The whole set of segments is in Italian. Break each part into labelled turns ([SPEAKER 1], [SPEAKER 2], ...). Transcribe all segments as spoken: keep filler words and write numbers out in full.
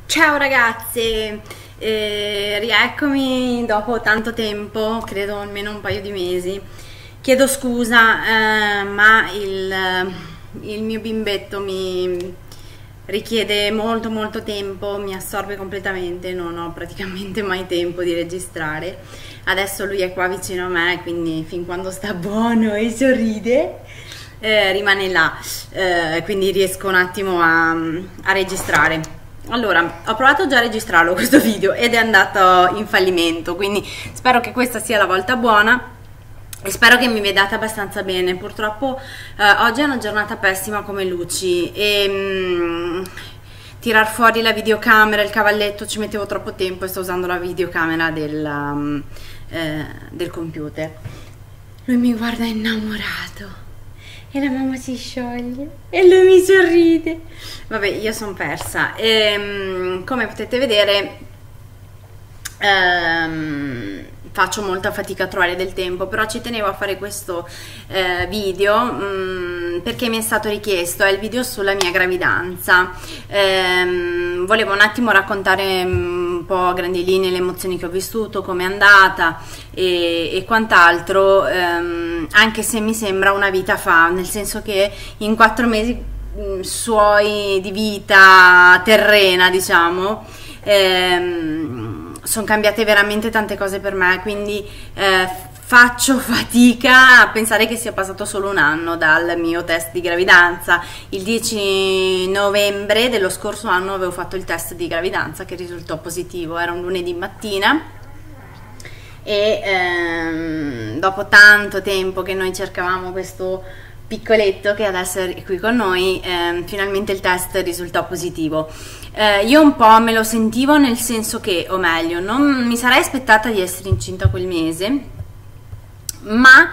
[SPEAKER 1] Ciao ragazze, eh, rieccomi dopo tanto tempo, credo almeno un paio di mesi. Chiedo scusa, eh, ma il, il mio bimbetto mi richiede molto molto tempo, mi assorbe completamente, non ho praticamente mai tempo di registrare. Adesso lui è qua vicino a me, quindi fin quando sta buono e sorride, eh, rimane là, eh, quindi riesco un attimo a, a registrare. Allora, ho provato già a registrarlo questo video ed è andato in fallimento, quindi spero che questa sia la volta buona e spero che mi vedate abbastanza bene. Purtroppo eh, oggi è una giornata pessima come luci e mm, tirar fuori la videocamera, il cavalletto, ci mettevo troppo tempo e sto usando la videocamera del, um, eh, del computer. Lui mi guarda innamorato e la mamma si scioglie e lui mi sorride. Vabbè, io sono persa e come potete vedere ehm, faccio molta fatica a trovare del tempo, però ci tenevo a fare questo eh, video mh, perché mi è stato richiesto. È il video sulla mia gravidanza. ehm, volevo un attimo raccontare un po' a grandi linee le emozioni che ho vissuto, come è andata e, e quant'altro, ehm, anche se mi sembra una vita fa, nel senso che in quattro mesi mh, suoi di vita terrena, diciamo, ehm, sono cambiate veramente tante cose per me, quindi eh, faccio fatica a pensare che sia passato solo un anno dal mio test di gravidanza. Il dieci novembre dello scorso anno avevo fatto il test di gravidanza che risultò positivo, era un lunedì mattina e ehm, dopo tanto tempo che noi cercavamo questo piccoletto che adesso è qui con noi, eh, finalmente il test risultò positivo. Eh, io un po' me lo sentivo, nel senso che, o meglio, non mi sarei aspettata di essere incinta quel mese, ma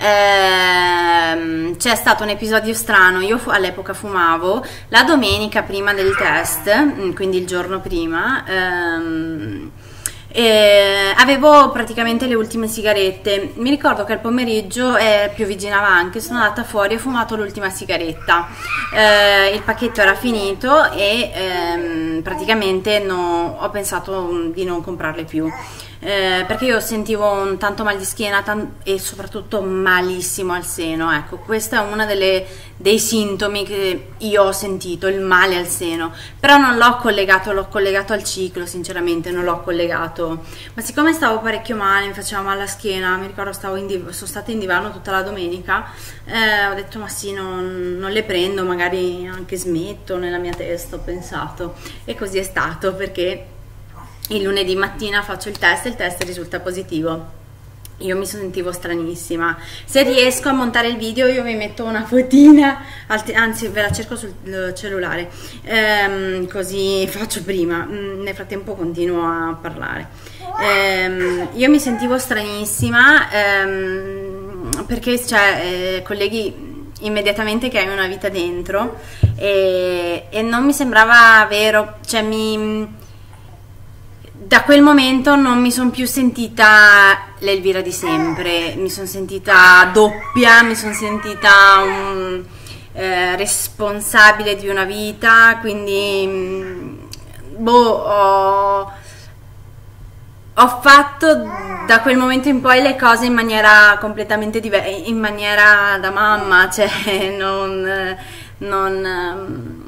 [SPEAKER 1] ehm, c'è stato un episodio strano. Io all'epoca fumavo la domenica prima del test, quindi il giorno prima, ehm, e avevo praticamente le ultime sigarette. Mi ricordo che al pomeriggio eh, piovigginava anche, sono andata fuori e ho fumato l'ultima sigaretta. Eh, il pacchetto era finito e ehm, praticamente no, ho pensato di non comprarle più. Eh, perché io sentivo un tanto mal di schiena e soprattutto malissimo al seno. Ecco, questo è uno dei sintomi che io ho sentito, il male al seno, però non l'ho collegato, l'ho collegato al ciclo, sinceramente non l'ho collegato, ma siccome stavo parecchio male, mi faceva male la schiena, mi ricordo stavo in div- sono stata in divano tutta la domenica, eh, ho detto ma sì, non, non le prendo, magari anche smetto, nella mia testa ho pensato, e così è stato, perché il lunedì mattina faccio il test e il test risulta positivo. Io mi sentivo stranissima. Se riesco a montare il video io vi metto una fotina, anzi ve la cerco sul cellulare, ehm, così faccio prima. Nel frattempo continuo a parlare. Ehm, io mi sentivo stranissima ehm, perché cioè, eh, colleghi, immediatamente che hai una vita dentro e, e non mi sembrava vero, cioè mi... Da quel momento non mi sono più sentita l'Elvira di sempre, mi sono sentita doppia, mi sono sentita un, eh, responsabile di una vita, quindi boh, ho, ho fatto da quel momento in poi le cose in maniera completamente diversa, in maniera da mamma, cioè non... non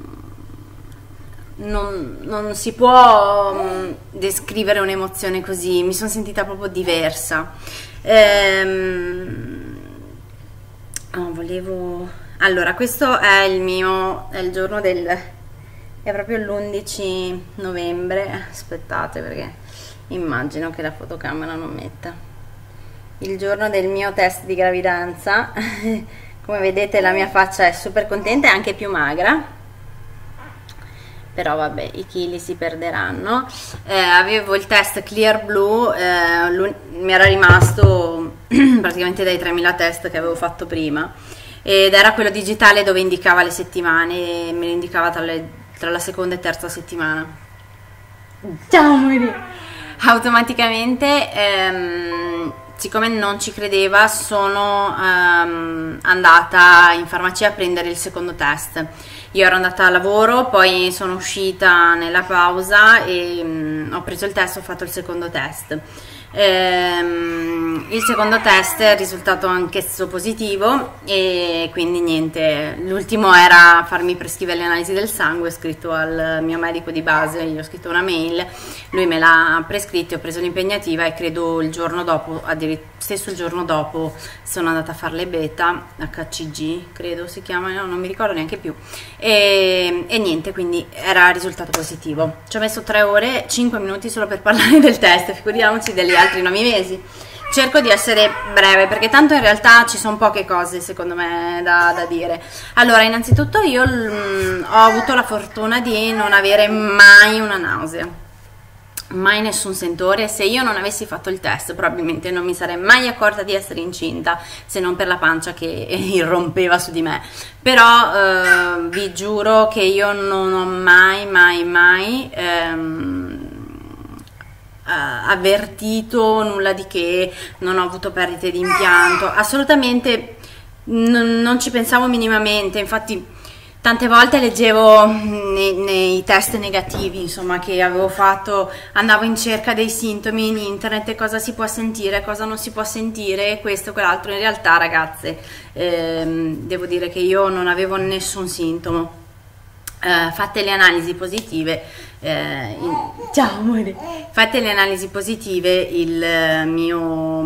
[SPEAKER 1] Non, non si può um, descrivere un'emozione così, mi sono sentita proprio diversa. Ehm, oh, volevo... Allora, questo è il mio, è il giorno del... è proprio l'undici novembre, aspettate perché immagino che la fotocamera non metta. Il giorno del mio test di gravidanza, come vedete la mia faccia è super contenta e anche più magra. Però vabbè, i chili si perderanno. Eh, avevo il test Clear Blue, eh, mi era rimasto praticamente dai tremila test che avevo fatto prima, ed era quello digitale dove indicava le settimane e me lo indicava tra, le, tra la seconda e terza settimana. Ciao amore! Automaticamente, ehm, siccome non ci credeva, sono ehm, andata in farmacia a prendere il secondo test. io ero andata a lavoro, poi sono uscita nella pausa e mh, ho preso il test, ho fatto il secondo test. Ehm, il secondo test è risultato anch'esso positivo e quindi niente, l'ultimo era farmi prescrivere le analisi del sangue. Ho scritto al mio medico di base, gli ho scritto una mail, lui me l'ha prescritto, ho preso l'impegnativa e credo il giorno dopo, addirittura stesso il giorno dopo, sono andata a fare le beta, H C G credo si chiama, no, non mi ricordo neanche più, e, e niente, quindi era risultato positivo. Ci ho messo tre ore, cinque minuti solo per parlare del test, figuriamoci degli altri nove mesi. Cerco di essere breve perché tanto in realtà ci sono poche cose secondo me da, da dire. Allora, innanzitutto io mh, ho avuto la fortuna di non avere mai una nausea, mai nessun sentore. Se io non avessi fatto il test probabilmente non mi sarei mai accorta di essere incinta, se non per la pancia che irrompeva su di me. Però eh, vi giuro che io non ho mai mai mai ehm, avvertito nulla di che, non ho avuto perdite di impianto, assolutamente non ci pensavo minimamente. Infatti tante volte leggevo nei, nei test negativi, insomma, che avevo fatto, andavo in cerca dei sintomi in internet, cosa si può sentire, cosa non si può sentire, questo e quell'altro. In realtà, ragazze, ehm, devo dire che io non avevo nessun sintomo. Uh, fatte le analisi positive, eh, in... ciao amore, fatte le analisi positive, il mio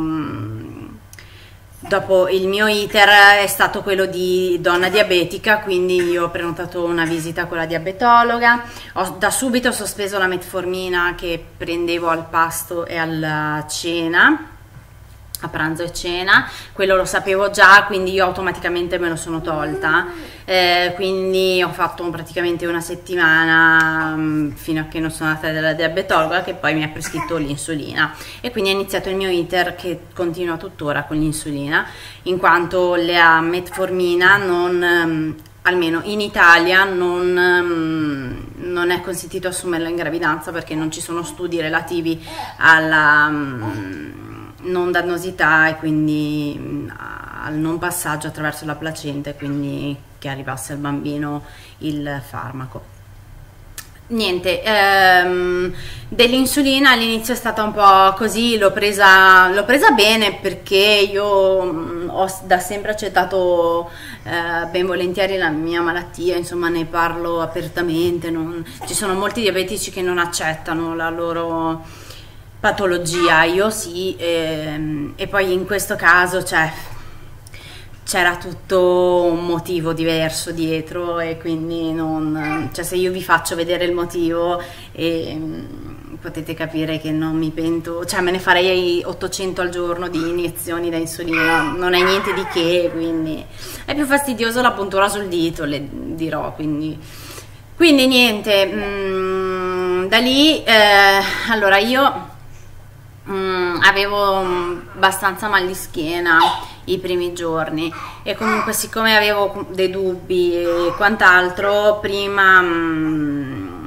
[SPEAKER 1] dopo il mio iter è stato quello di donna diabetica, quindi io ho prenotato una visita con la diabetologa, ho da subito sospeso la metformina che prendevo al pasto e alla cena, a pranzo e cena, quello lo sapevo già, quindi io automaticamente me lo sono tolta, eh, quindi ho fatto praticamente una settimana mh, fino a che non sono andata dalla diabetologa, che poi mi ha prescritto l'insulina, e quindi è iniziato il mio iter che continua tuttora con l'insulina, in quanto la metformina non... Mh, almeno in Italia non, um, non è consentito assumerla in gravidanza, perché non ci sono studi relativi alla um, non dannosità e quindi um, al non passaggio attraverso la placenta, e quindi che arrivasse al bambino il farmaco. Niente, ehm, dell'insulina all'inizio è stata un po' così, l'ho presa, l'ho presa bene, perché io mh, ho da sempre accettato eh, ben volentieri la mia malattia, insomma ne parlo apertamente, non, ci sono molti diabetici che non accettano la loro patologia, io sì, ehm, e poi in questo caso cioè, c'era tutto un motivo diverso dietro, e quindi non, cioè se io vi faccio vedere il motivo e, mh, potete capire che non mi pento, cioè me ne farei ottocento al giorno di iniezioni da insulina, non è niente di che, quindi è più fastidioso la puntura sul dito, le dirò, quindi, quindi niente, mh, da lì, eh, allora io mh, avevo abbastanza mal di schiena i primi giorni, e comunque siccome avevo dei dubbi e quant'altro, prima mh,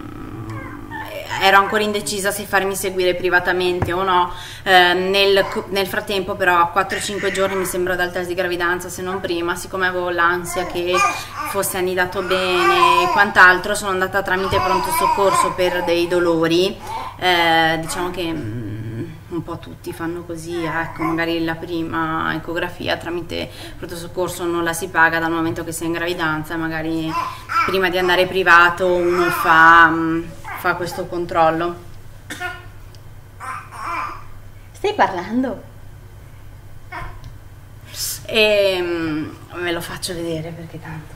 [SPEAKER 1] ero ancora indecisa se farmi seguire privatamente o no, eh, nel, nel frattempo però a quattro cinque giorni mi sembra dal test di gravidanza, se non prima, siccome avevo l'ansia che fosse annidato bene e quant'altro, sono andata tramite pronto soccorso per dei dolori, eh, diciamo che mh, un po' tutti fanno così, ecco, magari la prima ecografia tramite pronto soccorso non la si paga dal momento che sei in gravidanza, magari prima di andare privato uno fa, fa questo controllo. Stai parlando? E me lo faccio vedere perché tanto...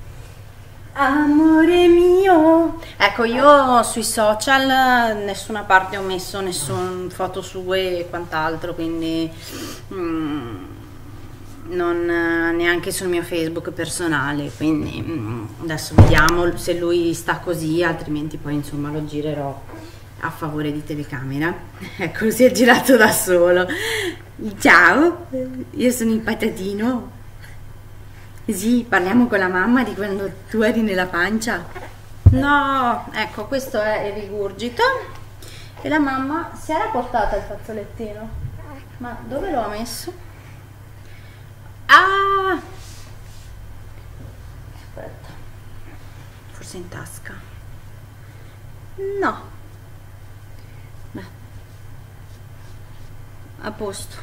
[SPEAKER 1] Amore mio, ecco, io sui social nessuna parte ho messo nessuna foto sue e quant'altro, quindi mm, non neanche sul mio Facebook personale, quindi mm, adesso vediamo se lui sta così, altrimenti poi insomma lo girerò a favore di telecamera. Ecco, si è girato da solo. Ciao, io sono il patatino. Sì, parliamo con la mamma di quando tu eri nella pancia. No, ecco, questo è il rigurgito e la mamma si era portata il fazzolettino, ma dove l'ho messo? Ah, aspetta, borsa in tasca? No. Beh, a posto.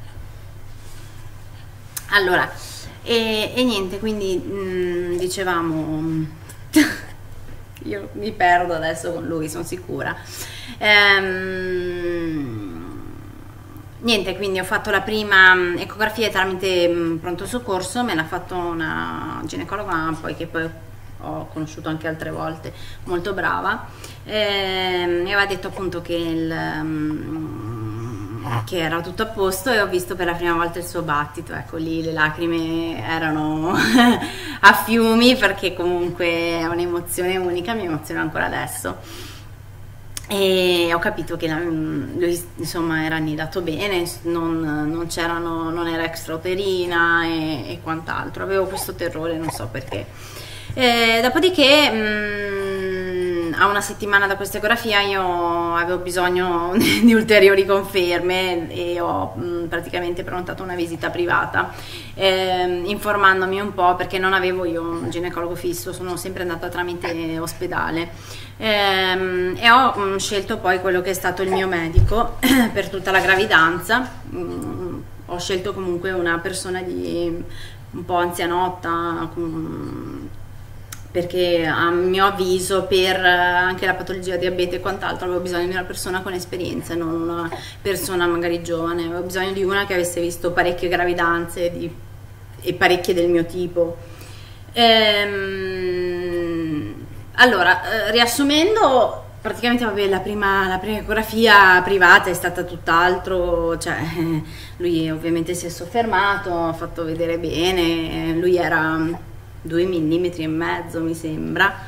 [SPEAKER 1] Allora, e, e niente, quindi mh, dicevamo, io mi perdo adesso con lui, sono sicura. Ehm, Niente, quindi ho fatto la prima ecografia tramite mh, pronto soccorso, me l'ha fatto una ginecologa poi che poi ho conosciuto anche altre volte, molto brava, e mi aveva detto appunto che, il, um, che era tutto a posto, e ho visto per la prima volta il suo battito, ecco lì le lacrime erano a fiumi, perché comunque è un'emozione unica, mi emoziona ancora adesso. E ho capito che lui insomma era annidato bene, non, non c'erano, non era extrauterina e, e quant'altro. Avevo questo terrore, non so perché. E dopodiché mh, a una settimana da questa ecografia io avevo bisogno di ulteriori conferme e ho mh, praticamente prenotato una visita privata, eh, informandomi un po', perché non avevo io un ginecologo fisso, sono sempre andata tramite ospedale. Ehm, e ho mh, scelto poi quello che è stato il mio medico per tutta la gravidanza. mh, ho scelto comunque una persona di un po' anzianotta, mh, perché a mio avviso per anche la patologia diabete e quant'altro avevo bisogno di una persona con esperienza, non una persona magari giovane, avevo bisogno di una che avesse visto parecchie gravidanze di, e parecchie del mio tipo. ehm, Allora, eh, riassumendo, praticamente vabbè, la prima, la prima ecografia privata è stata tutt'altro, cioè eh, lui ovviamente si è soffermato, ha fatto vedere bene, eh, lui era due millimetri e mezzo mi sembra,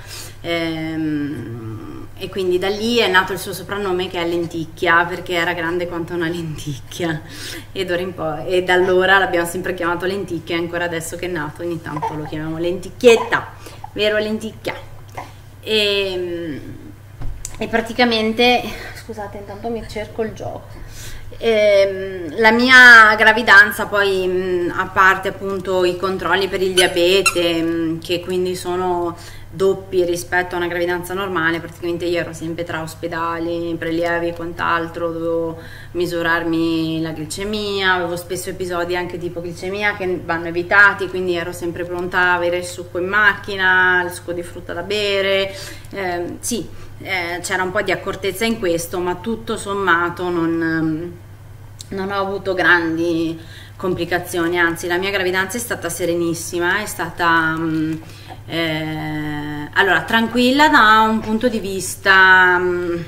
[SPEAKER 1] ehm, e quindi da lì è nato il suo soprannome, che è lenticchia, perché era grande quanto una lenticchia, ed, ora in poi, e da allora l'abbiamo sempre chiamato lenticchia, e ancora adesso che è nato ogni tanto lo chiamiamo lenticchietta, vero lenticchia? E, e praticamente, scusate, intanto mi cerco il gioco. E, la mia gravidanza poi, mh, a parte appunto i controlli per il diabete, mh, che quindi sono doppi rispetto a una gravidanza normale, praticamente io ero sempre tra ospedali, prelievi e quant'altro, dovevo misurarmi la glicemia, avevo spesso episodi anche di ipoglicemia che vanno evitati, quindi ero sempre pronta a avere il succo in macchina, il succo di frutta da bere, eh, sì, eh, c'era un po' di accortezza in questo, ma tutto sommato non, non ho avuto grandi complicazioni, anzi la mia gravidanza è stata serenissima, è stata mh, eh, allora tranquilla da un punto di vista mh,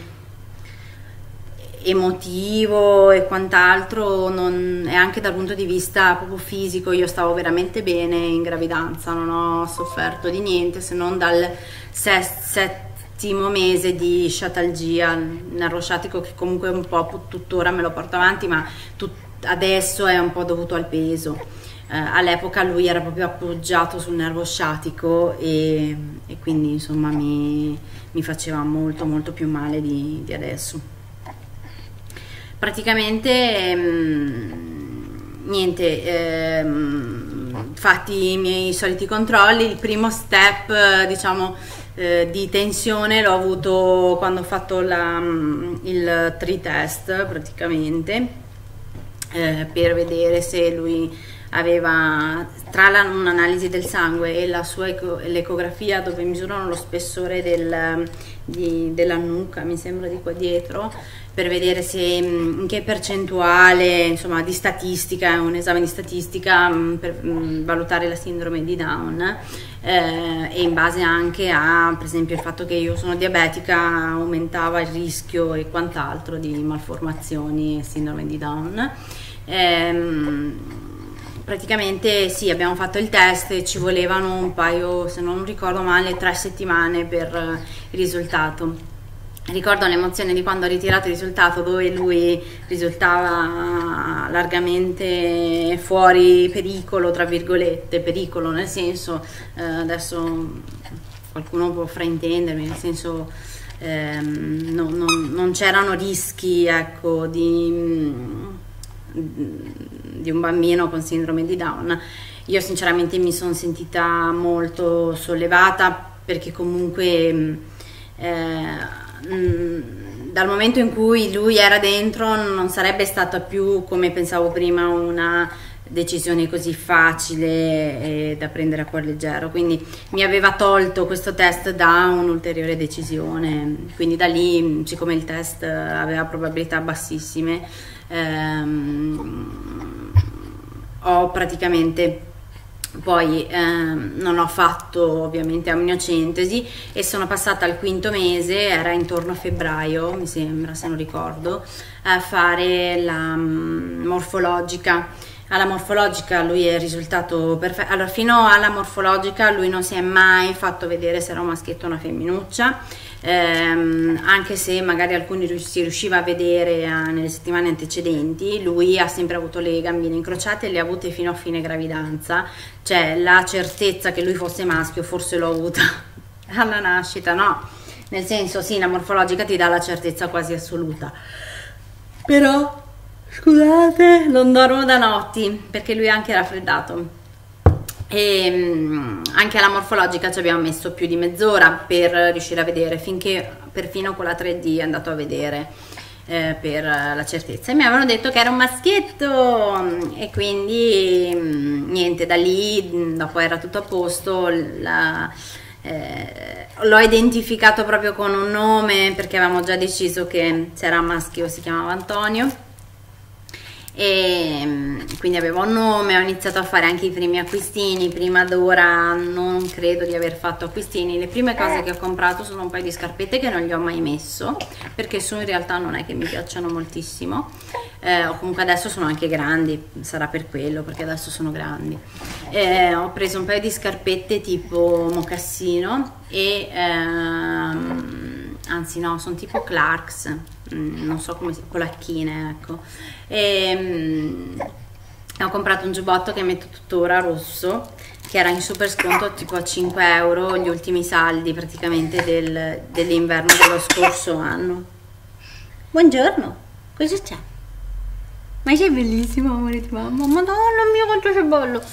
[SPEAKER 1] emotivo e quant'altro, non, e anche dal punto di vista proprio fisico io stavo veramente bene in gravidanza, non ho sofferto di niente se non dal settimo mese di sciatalgia nervo sciatico, che comunque un po' tuttora me lo porto avanti, ma tut, adesso è un po' dovuto al peso. Eh, all'epoca lui era proprio appoggiato sul nervo sciatico e, e quindi insomma mi, mi faceva molto molto più male di, di adesso. Praticamente mh, niente, ehm, fatti i miei soliti controlli. Il primo step, diciamo, eh, di tensione l'ho avuto quando ho fatto la, il tri-test praticamente, eh, per vedere se lui aveva, tra un'analisi del sangue e la sua eco, l'ecografia dove misurano lo spessore del, di, della nuca, mi sembra di qua dietro, per vedere se in che percentuale, insomma, di statistica, un esame di statistica per valutare la sindrome di Down, eh, e in base anche a, per esempio, il fatto che io sono diabetica aumentava il rischio e quant'altro di malformazioni e sindrome di Down. Ehm, praticamente sì, abbiamo fatto il test e ci volevano un paio, se non ricordo male, tre settimane per il risultato. Ricordo l'emozione di quando ho ritirato il risultato, dove lui risultava largamente fuori pericolo, tra virgolette, pericolo nel senso, eh, adesso qualcuno può fraintendermi, nel senso ehm, no, non, non c'erano rischi, ecco, di, di un bambino con sindrome di Down. Io sinceramente mi sono sentita molto sollevata, perché comunque eh, mh, dal momento in cui lui era dentro non sarebbe stata più, come pensavo prima, una decisione così facile e da prendere a cuor leggero, quindi mi aveva tolto questo test da un'ulteriore decisione, quindi da lì, siccome il test aveva probabilità bassissime, ehm, ho praticamente poi ehm, non ho fatto ovviamente amniocentesi e sono passata al quinto mese, era intorno a febbraio mi sembra, se non ricordo, a fare la um, morfologica. Alla morfologica lui è risultato perfetto. Allora, fino alla morfologica lui non si è mai fatto vedere se era un maschietto o una femminuccia, ehm, anche se magari alcuni si riusciva a vedere a, nelle settimane antecedenti. Lui ha sempre avuto le gambine incrociate e le ha avute fino a fine gravidanza, cioè la certezza che lui fosse maschio forse l'ho avuta alla nascita, no? Nel senso, sì, la morfologica ti dà la certezza quasi assoluta, però scusate, non dormo da notti perché lui è anche raffreddato e um, anche alla morfologica ci abbiamo messo più di mezz'ora per riuscire a vedere, finché perfino con la tre D è andato a vedere eh, per la certezza, e mi avevano detto che era un maschietto e quindi um, niente, da lì dopo era tutto a posto. La, eh, l'ho identificato proprio con un nome perché avevamo già deciso che se era maschio si chiamava Antonio, e quindi avevo un nome. Ho iniziato a fare anche i primi acquistini. Prima d'ora non credo di aver fatto acquistini. Le prime cose che ho comprato sono un paio di scarpette che non gli ho mai messo perché su in realtà non è che mi piacciono moltissimo, eh, o comunque adesso sono anche grandi, sarà per quello, perché adesso sono grandi. Eh, ho preso un paio di scarpette tipo mocassino e ehm, anzi no, sono tipo Clarks, non so come si, polacchine, ecco. E, um, ho comprato un giubbotto che metto tuttora rosso, che era in super sconto tipo a cinque euro, gli ultimi saldi praticamente del, dell'inverno dello scorso anno. Buongiorno, cosa c'è? Ma sei bellissimo, amore di mamma, madonna mia quanto sei bello.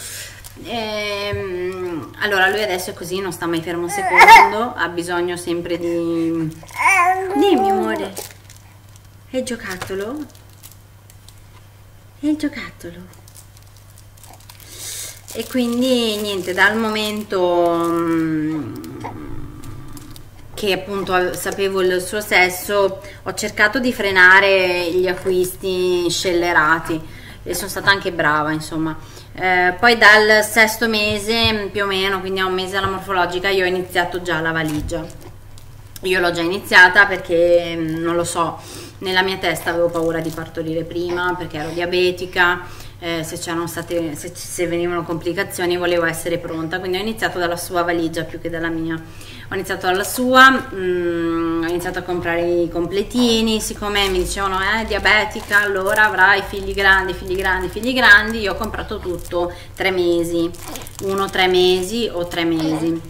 [SPEAKER 1] Ehm, allora lui adesso è così, non sta mai fermo un secondo, ha bisogno sempre di... Dimmi amore, è il giocattolo? È il giocattolo. E quindi niente, dal momento mh, che appunto sapevo il suo sesso, ho cercato di frenare gli acquisti scellerati e sono stata anche brava, insomma. Eh, poi dal sesto mese più o meno, quindi a un mese alla morfologica, io ho iniziato già la valigia. Io l'ho già iniziata perché non lo so, nella mia testa avevo paura di partorire prima perché ero diabetica, eh, se c'erano state, se, se venivano complicazioni volevo essere pronta, quindi ho iniziato dalla sua valigia più che dalla mia. Ho iniziato dalla sua, mh, ho iniziato a comprare i completini, siccome mi dicevano eh diabetica allora avrai figli grandi, figli grandi, figli grandi, io ho comprato tutto tre mesi, uno tre mesi o tre mesi.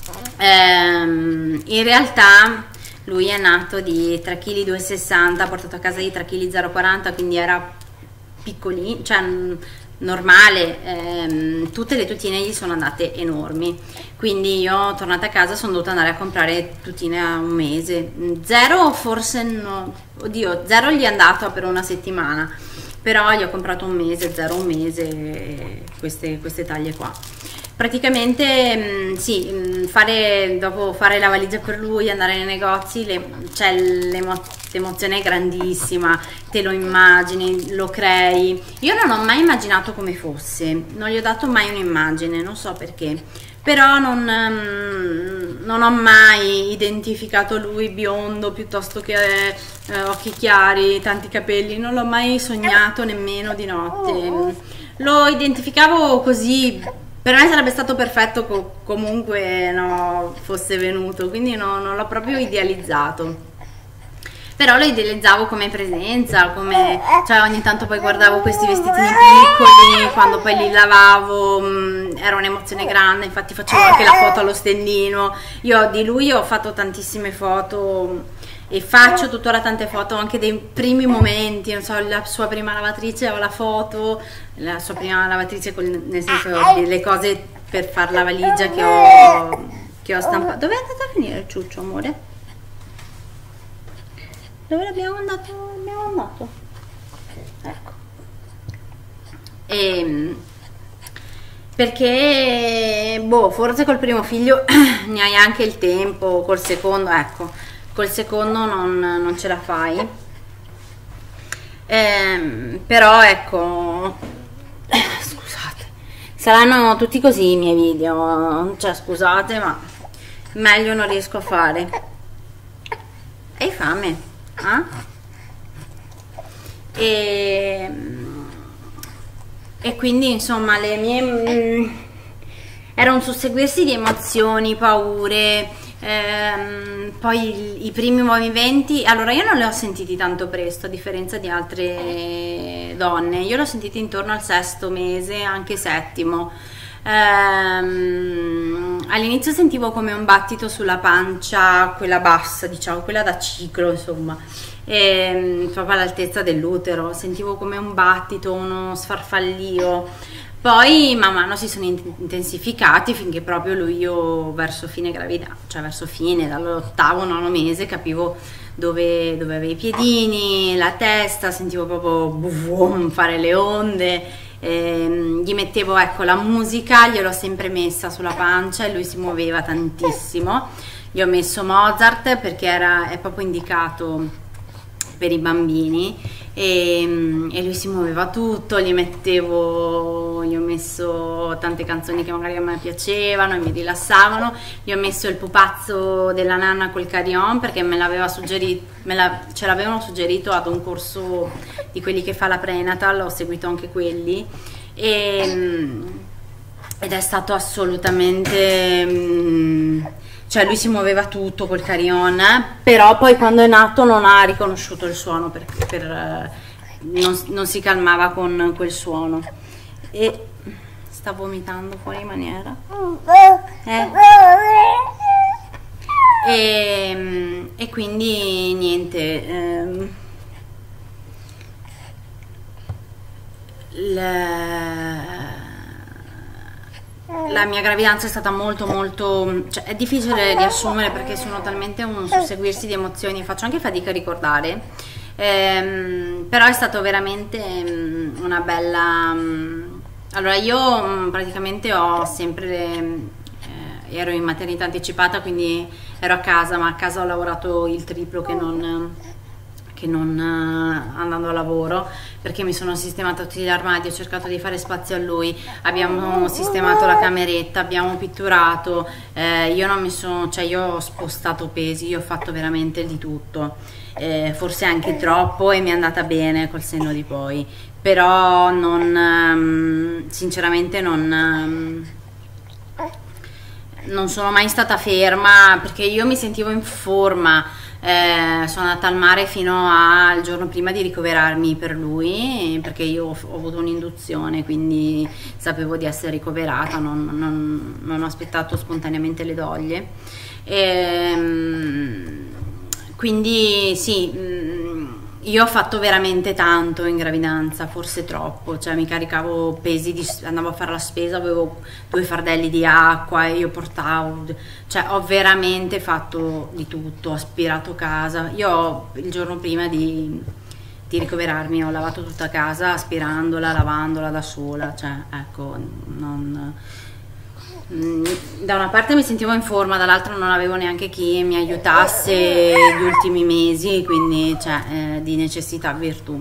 [SPEAKER 1] Ehm, in realtà lui è nato di tre virgola due sessanta kg, ha portato a casa di tre virgola zero quaranta kg, quindi era piccolino, cioè normale, ehm, tutte le tutine gli sono andate enormi, quindi io tornata a casa sono dovuta andare a comprare tutine a un mese. Zero forse no, oddio, zero gli è andato per una settimana, però gli ho comprato un mese, zero un mese, queste, queste taglie qua. Praticamente mh, sì, mh, fare, dopo fare la valigia per lui, andare nei negozi, le, cioè l'emozione è grandissima, te lo immagini, lo crei. Io non ho mai immaginato come fosse, non gli ho dato mai un'immagine, non so perché, però non, mh, non ho mai identificato lui biondo piuttosto che eh, occhi chiari, tanti capelli, non l'ho mai sognato nemmeno di notte. Lo identificavo così. Per me sarebbe stato perfetto co comunque no, fosse venuto, quindi no, non l'ho proprio idealizzato. Però lo idealizzavo come presenza, come, cioè ogni tanto poi guardavo questi vestitini piccoli, quando poi li lavavo mh, era un'emozione grande, infatti facevo anche la foto allo stendino. Io di lui ho fatto tantissime foto e faccio tuttora tante foto anche dei primi momenti, non so, la sua prima lavatrice ho la foto, la sua prima lavatrice con, nel senso delle cose per far la valigia che ho, che ho stampato. Dove è andato a finire il ciuccio, amore? Dove l'abbiamo andato? Abbiamo andato? Ecco. E, perché, boh, forse col primo figlio ne hai anche il tempo, col secondo, ecco, col secondo non, non ce la fai. Eh, però, ecco, scusate, saranno tutti così i miei video, cioè scusate, ma meglio non riesco a fare. Hai fame? Eh? E, e quindi insomma le mie mh, era un susseguirsi di emozioni, paure, ehm, poi i, i primi movimenti. Allora io non li ho sentiti tanto presto, a differenza di altre donne. Io l'ho sentiti intorno al sesto mese, anche settimo. ehm, all'inizio sentivo come un battito sulla pancia, quella bassa, diciamo, quella da ciclo, insomma, e, proprio all'altezza dell'utero, sentivo come un battito, uno sfarfallio. Poi man mano si sono intensificati finché proprio lui, io verso fine gravidanza, cioè verso fine, dall'ottavo, nono mese, capivo dove, dove aveva i piedini, la testa, sentivo proprio boom, fare le onde. Eh, gli mettevo, ecco, la musica, gliel'ho sempre messa sulla pancia e lui si muoveva tantissimo. Gli ho messo Mozart perché era, è proprio indicato per i bambini, e, e lui si muoveva tutto. Gli mettevo, gli ho messo tante canzoni che magari a me piacevano e mi rilassavano. Gli ho messo il pupazzo della nanna col carillon perché me l'aveva suggerito, me la, ce l'avevano suggerito ad un corso di quelli che fa la prenatal, ho seguito anche quelli, e, ed è stato assolutamente mm, cioè lui si muoveva tutto col carillon, eh? Però poi quando è nato non ha riconosciuto il suono, per, per, eh, non, non si calmava con quel suono, e sta vomitando fuori maniera, eh? e, e quindi niente, ehm, le, la mia gravidanza è stata molto molto, cioè è difficile riassumere perché sono talmente un susseguirsi di emozioni, faccio anche fatica a ricordare, ehm, però è stato veramente um, una bella um, allora io um, praticamente ho sempre eh, ero in maternità anticipata, quindi ero a casa, ma a casa ho lavorato il triplo che non che non uh, andando a lavoro, perché mi sono sistemata tutti gli armadi, ho cercato di fare spazio a lui, abbiamo sistemato la cameretta, abbiamo pitturato, eh, io non mi sono, cioè io ho spostato pesi, io ho fatto veramente di tutto, eh, forse anche troppo, e mi è andata bene col senno di poi, però non, um, sinceramente non... Um, non sono mai stata ferma perché io mi sentivo in forma. Eh, sono andata al mare fino al giorno prima di ricoverarmi per lui, perché io ho, ho avuto un'induzione, quindi sapevo di essere ricoverata, non, non, non ho aspettato spontaneamente le doglie, e, quindi sì, io ho fatto veramente tanto in gravidanza, forse troppo, cioè mi caricavo pesi, di, andavo a fare la spesa, avevo due fardelli di acqua e io portavo, cioè ho veramente fatto di tutto, ho aspirato casa. Io il giorno prima di, di ricoverarmi ho lavato tutta casa aspirandola, lavandola da sola, cioè ecco, non... da una parte mi sentivo in forma, dall'altra non avevo neanche chi mi aiutasse gli ultimi mesi, quindi cioè, eh, di necessità virtù.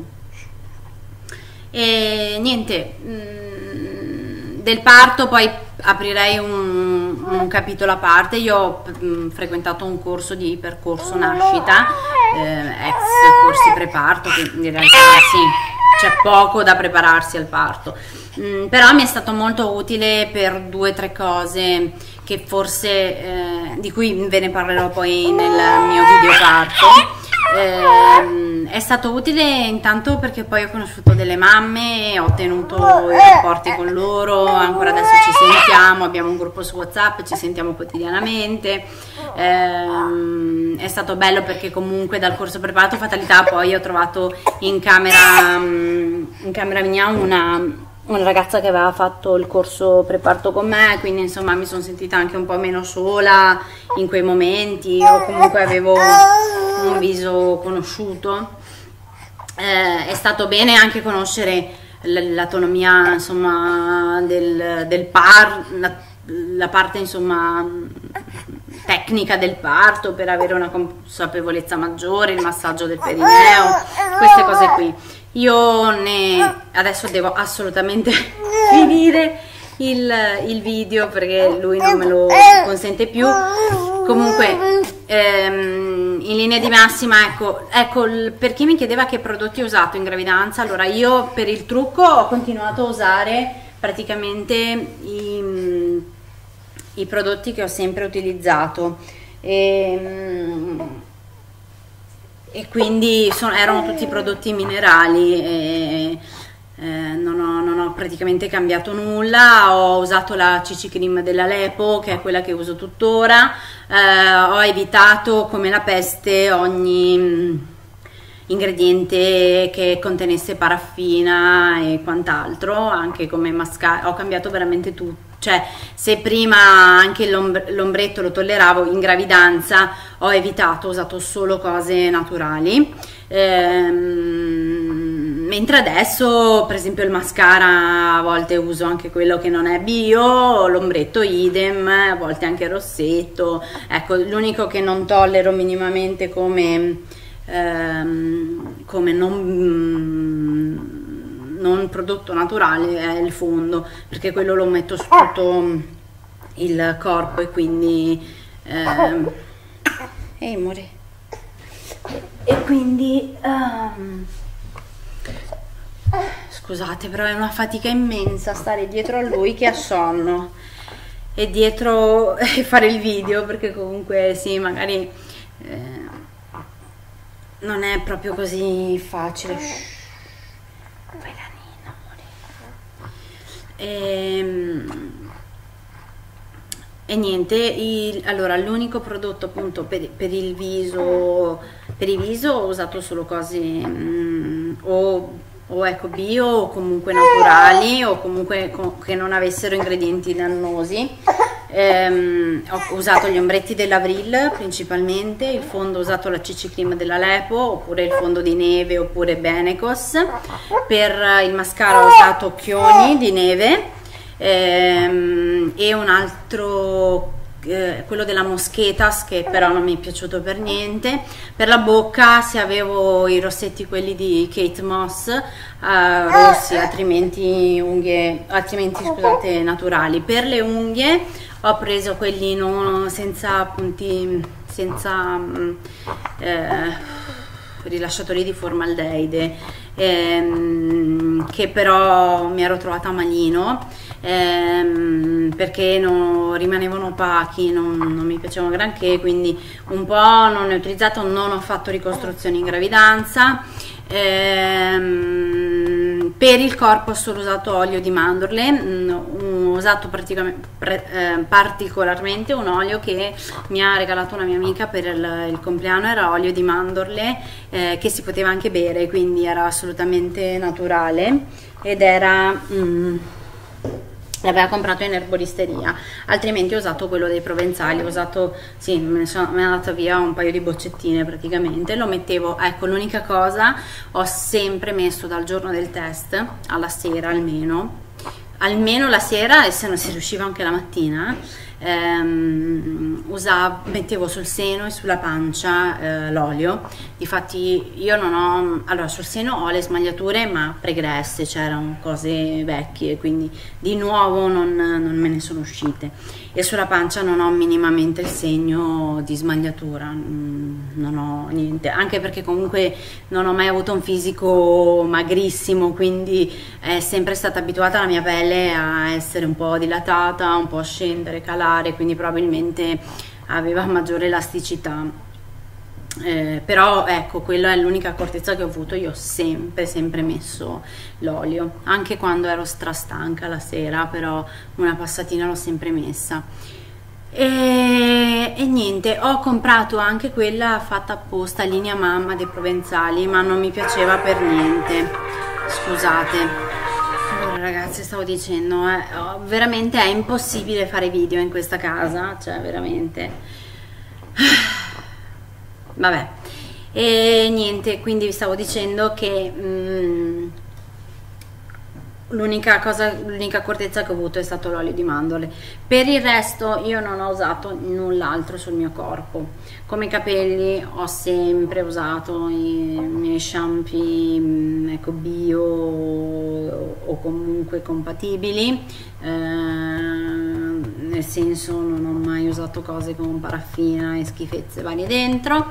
[SPEAKER 1] E niente, mh, del parto poi aprirei un, un capitolo a parte. Io ho mh, frequentato un corso di percorso nascita, eh, ex corsi preparto, quindi in realtà sì, c'è poco da prepararsi al parto. Mm, però mi è stato molto utile per due o tre cose che forse eh, di cui ve ne parlerò poi nel mio video parto. Eh, è stato utile intanto perché poi ho conosciuto delle mamme, ho tenuto i rapporti con loro, ancora adesso ci sentiamo, abbiamo un gruppo su WhatsApp, ci sentiamo quotidianamente. Eh, è stato bello perché comunque dal corso preparato fatalità poi ho trovato in camera, in camera mia una una ragazza che aveva fatto il corso preparto con me, quindi insomma mi sono sentita anche un po' meno sola in quei momenti, o comunque avevo un viso conosciuto. Eh, è stato bene anche conoscere l'autonomia, insomma, del, del par, la, la parte, insomma, tecnica del parto, per avere una consapevolezza maggiore, il massaggio del perineo, queste cose qui. Io ne adesso devo assolutamente finire il, il video perché lui non me lo consente più. Comunque ehm, in linea di massima, ecco, ecco, per chi mi chiedeva che prodotti ho usato in gravidanza, allora io per il trucco ho continuato a usare praticamente i, i prodotti che ho sempre utilizzato. E, e quindi sono, erano tutti prodotti minerali e eh, non, ho, non ho praticamente cambiato nulla. Ho usato la C C Cream dell'Alepo, che è quella che uso tuttora. Eh, ho evitato come la peste ogni ingrediente che contenesse paraffina e quant'altro, anche come mascara. Ho cambiato veramente tutto. Cioè, se prima anche l'ombretto lo tolleravo, in gravidanza ho evitato, ho usato solo cose naturali. Ehm, mentre adesso, per esempio, il mascara a volte uso anche quello che non è bio, l'ombretto idem, a volte anche il rossetto. Ecco, l'unico che non tollero minimamente come, ehm, come non... non prodotto naturale è il fondo, perché quello lo metto su tutto il corpo e quindi ehm, ehi amore, e quindi ehm, scusate, però è una fatica immensa stare dietro a lui che ha sonno e dietro e fare il video, perché comunque sì, magari eh, non è proprio così facile. E, e niente, il, allora l'unico prodotto appunto per, per il viso, per il viso ho usato solo cose mh, o, o ecco bio o comunque naturali, o comunque co che non avessero ingredienti dannosi. Ehm, ho usato gli ombretti dell'Avril principalmente, il fondo ho usato la C C Cream dell'Alepo, oppure il fondo di neve, oppure Benecos. Per il mascara ho usato Occhioni di neve ehm, e un altro, eh, quello della Mosquetas, che però non mi è piaciuto per niente. Per la bocca, se avevo i rossetti quelli di Kate Moss eh, rossi, altrimenti unghie, altrimenti scusate, naturali. Per le unghie ho preso quelli non, senza punti, senza eh, rilasciatori di formaldeide, ehm, che però mi ero trovata malino, ehm, perché non, rimanevano opachi, non, non mi piacevano granché, quindi un po' non ne ho utilizzato, non ho fatto ricostruzioni in gravidanza. Ehm, per il corpo ho solo usato olio di mandorle, mh, ho usato praticamente, pre, eh, particolarmente un olio che mi ha regalato una mia amica per il, il compleanno, era olio di mandorle eh, che si poteva anche bere, quindi era assolutamente naturale ed era... Mh, l'aveva comprato in erboristeria, altrimenti ho usato quello dei provenzali, ho usato, sì, me ne sono, me ne è andata via un paio di boccettine praticamente, lo mettevo, ecco, l'unica cosa, ho sempre messo dal giorno del test alla sera almeno, almeno la sera, e se non si riusciva anche la mattina, ehm, usavo, mettevo sul seno e sulla pancia eh, l'olio. Difatti io non ho, allora sul seno ho le smagliature ma pregresse, c'erano cose vecchie, quindi di nuovo non, non me ne sono uscite, e sulla pancia non ho minimamente il segno di smagliatura, non ho niente, anche perché comunque non ho mai avuto un fisico magrissimo, quindi è sempre stata abituata la mia pelle a essere un po' dilatata, un po' a scendere, calare, quindi probabilmente aveva maggiore elasticità. Eh, però ecco, quella è l'unica accortezza che ho avuto, io ho sempre sempre messo l'olio, anche quando ero strastanca la sera, però una passatina l'ho sempre messa. E, e niente, ho comprato anche quella fatta apposta, linea mamma dei provenzali, ma non mi piaceva per niente, scusate. Allora, ragazzi, stavo dicendo, eh, oh, veramente è impossibile fare video in questa casa, cioè veramente. Vabbè, e niente, quindi vi stavo dicendo che mm, l'unica cosa, l'unica accortezza che ho avuto è stato l'olio di mandorle. Per il resto io non ho usato null'altro sul mio corpo. Come capelli ho sempre usato i miei shampoo, ecco, bio o comunque compatibili, eh, nel senso non ho mai usato cose con paraffina e schifezze varie dentro.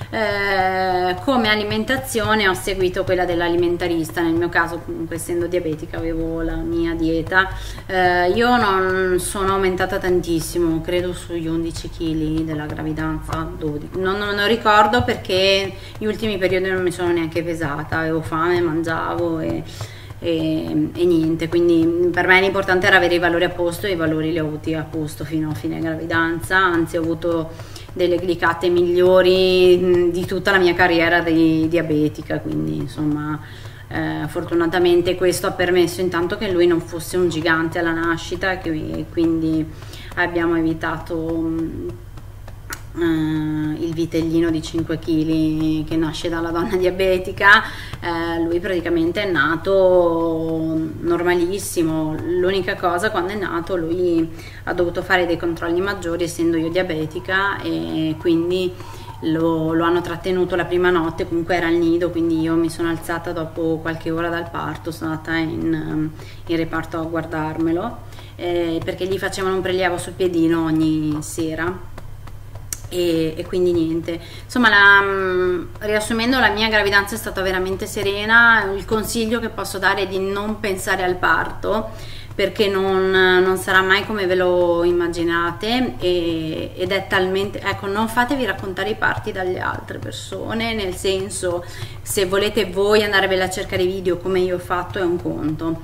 [SPEAKER 1] Eh, come alimentazione ho seguito quella dell'alimentarista, nel mio caso comunque essendo diabetica avevo la mia dieta. Eh, io non sono aumentata tantissimo, credo sugli undici chili della gravidanza, dodici, non, non, non ricordo perché gli ultimi periodi non mi sono neanche pesata, avevo fame, mangiavo e, e, e niente, quindi per me l'importante era avere i valori a posto e i valori li ho avuti a posto fino a fine gravidanza, anzi ho avuto delle glicate migliori di tutta la mia carriera di diabetica, quindi insomma eh, fortunatamente questo ha permesso intanto che lui non fosse un gigante alla nascita, che quindi abbiamo evitato Uh, il vitellino di cinque chili che nasce dalla donna diabetica. Uh, lui praticamente è nato normalissimo, l'unica cosa, quando è nato lui ha dovuto fare dei controlli maggiori essendo io diabetica e quindi lo, lo hanno trattenuto la prima notte, comunque era al nido, quindi io mi sono alzata dopo qualche ora dal parto, sono andata in, in reparto a guardarmelo eh, perché gli facevano un prelievo sul piedino ogni sera. E, e quindi niente, insomma la, riassumendo, la mia gravidanza è stata veramente serena. Il consiglio che posso dare è di non pensare al parto perché non, non sarà mai come ve lo immaginate e, ed è talmente, ecco, non fatevi raccontare i parti dalle altre persone, nel senso, se volete voi andarvela a cercare i video come io ho fatto è un conto.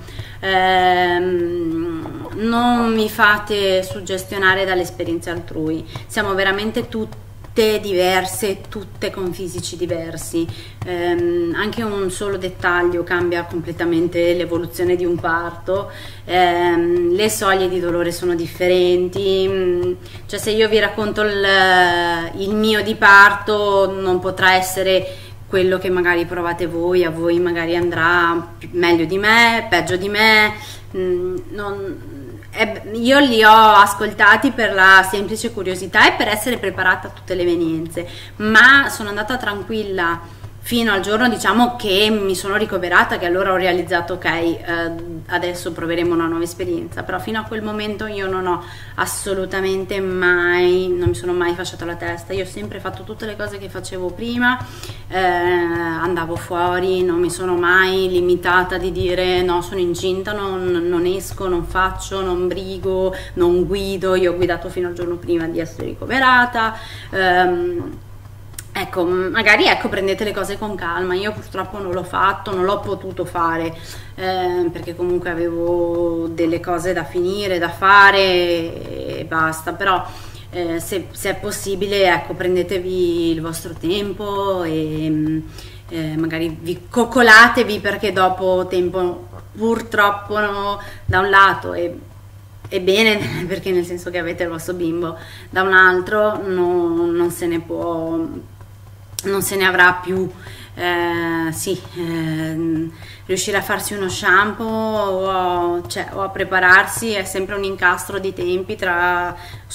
[SPEAKER 1] Ehm, non mi fate suggestionare dalle esperienze altrui, siamo veramente tutte diverse, tutte con fisici diversi, ehm, anche un solo dettaglio cambia completamente l'evoluzione di un parto, ehm, le soglie di dolore sono differenti, cioè se io vi racconto il, il mio di parto non potrà essere quello che magari provate voi, a voi magari andrà meglio di me, peggio di me, non, eh, io li ho ascoltati per la semplice curiosità e per essere preparata a tutte le evenienze, ma sono andata tranquilla fino al giorno, diciamo, che mi sono ricoverata, che allora ho realizzato ok, eh, adesso proveremo una nuova esperienza, però fino a quel momento io non ho assolutamente mai, non mi sono mai fasciata la testa, io ho sempre fatto tutte le cose che facevo prima, eh, andavo fuori, non mi sono mai limitata di dire no, sono incinta, non, non esco, non faccio, non brigo, non guido, io ho guidato fino al giorno prima di essere ricoverata. ehm, Ecco, magari ecco, prendete le cose con calma. Io purtroppo non l'ho fatto, non l'ho potuto fare eh, perché comunque avevo delle cose da finire, da fare e basta, però eh, se, se è possibile, ecco, prendetevi il vostro tempo e eh, magari vi coccolatevi, perché dopo tempo purtroppo no, da un lato è, è bene perché nel senso che avete il vostro bimbo, da un altro no, non se ne può, non se ne avrà più. Eh, sì, eh, riuscire a farsi uno shampoo o, cioè, o a prepararsi è sempre un incastro di tempi tra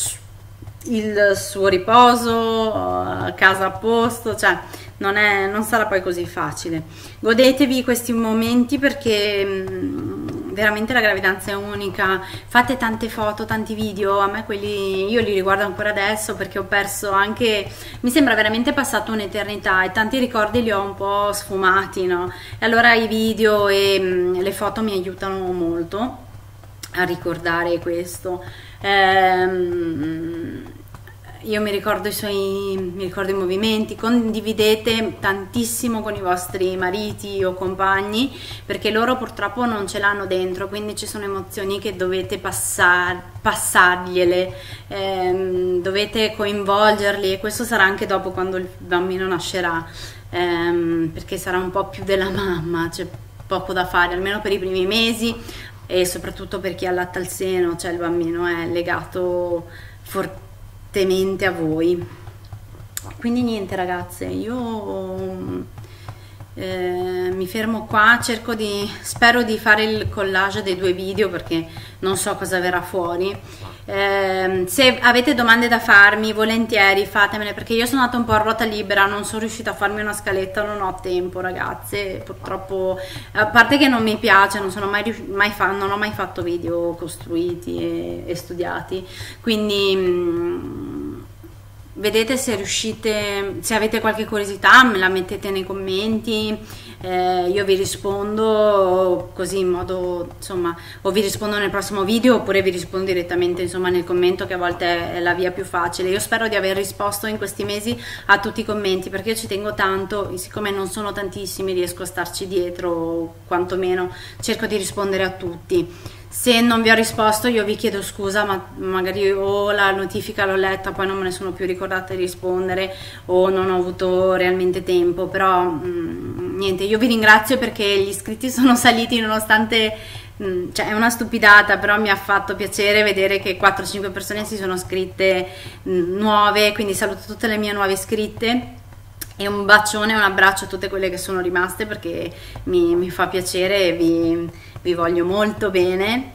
[SPEAKER 1] il suo riposo, casa a posto, cioè non, è, non sarà poi così facile. Godetevi questi momenti perché mh, veramente la gravidanza è unica, fate tante foto, tanti video, a me quelli io li riguardo ancora adesso perché ho perso anche, mi sembra veramente passata un'eternità e tanti ricordi li ho un po' sfumati, no? E allora i video e mh, le foto mi aiutano molto a ricordare questo. Ehm, io mi ricordo i suoi, mi ricordo i movimenti, condividete tantissimo con i vostri mariti o compagni perché loro purtroppo non ce l'hanno dentro, quindi ci sono emozioni che dovete passar, passargliele, ehm, dovete coinvolgerli, e questo sarà anche dopo quando il bambino nascerà, ehm, perché sarà un po' più della mamma, c'è poco da fare, almeno per i primi mesi. e soprattutto per chi allatta al seno, cioè il bambino è legato fortemente a voi. Quindi niente ragazze, io eh, mi fermo qua, cerco di, spero di fare il collage dei due video perché non so cosa verrà fuori. Eh, se avete domande da farmi, volentieri fatemele, perché io sono andata un po' a ruota libera, non sono riuscita a farmi una scaletta, non ho tempo ragazze, purtroppo, a parte che non mi piace, non sono mai, mai fa, non ho mai fatto video costruiti e, e studiati, quindi mh, vedete se riuscite, se avete qualche curiosità me la mettete nei commenti, eh, io vi rispondo così in modo, insomma, o vi rispondo nel prossimo video oppure vi rispondo direttamente, insomma, nel commento, che a volte è la via più facile. Io spero di aver risposto in questi mesi a tutti i commenti, perché io ci tengo tanto, siccome non sono tantissimi riesco a starci dietro, quantomeno cerco di rispondere a tutti. Se non vi ho risposto io vi chiedo scusa, ma magari o la notifica l'ho letta poi non me ne sono più ricordata di rispondere o non ho avuto realmente tempo, però mh, niente, io vi ringrazio perché gli iscritti sono saliti nonostante, mh, cioè è una stupidata, però mi ha fatto piacere vedere che quattro cinque persone si sono iscritte mh, nuove, quindi saluto tutte le mie nuove iscritte. E un bacione e un abbraccio a tutte quelle che sono rimaste perché mi, mi fa piacere e vi, vi voglio molto bene.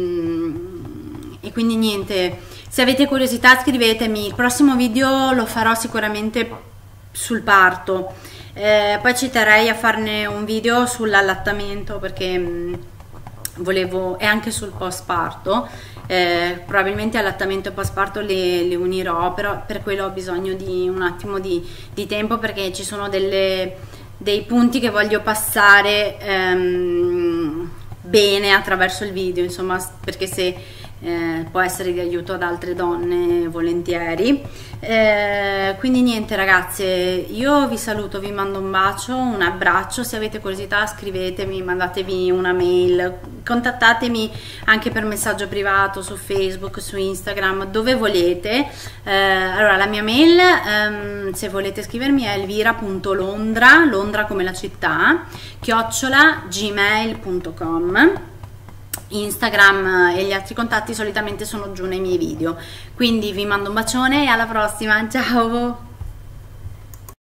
[SPEAKER 1] Mm, e quindi niente, se avete curiosità scrivetemi, il prossimo video lo farò sicuramente sul parto, eh, poi ci terrei a farne un video sull'allattamento perché mm, volevo, e anche sul post parto. Eh, probabilmente allattamento e postparto le, le unirò, però per quello ho bisogno di un attimo di, di tempo perché ci sono delle, dei punti che voglio passare ehm, bene attraverso il video, insomma, perché se eh, può essere di aiuto ad altre donne volentieri. Eh, quindi niente ragazze, io vi saluto, vi mando un bacio, un abbraccio, se avete curiosità scrivetemi, mandatevi una mail, contattatemi anche per messaggio privato su Facebook, su Instagram, dove volete. Eh, allora la mia mail, ehm, se volete scrivermi, è elvira punto londra, Londra come la città, chiocciola gmail punto com. Instagram e gli altri contatti solitamente sono giù nei miei video, quindi vi mando un bacione e alla prossima, ciao!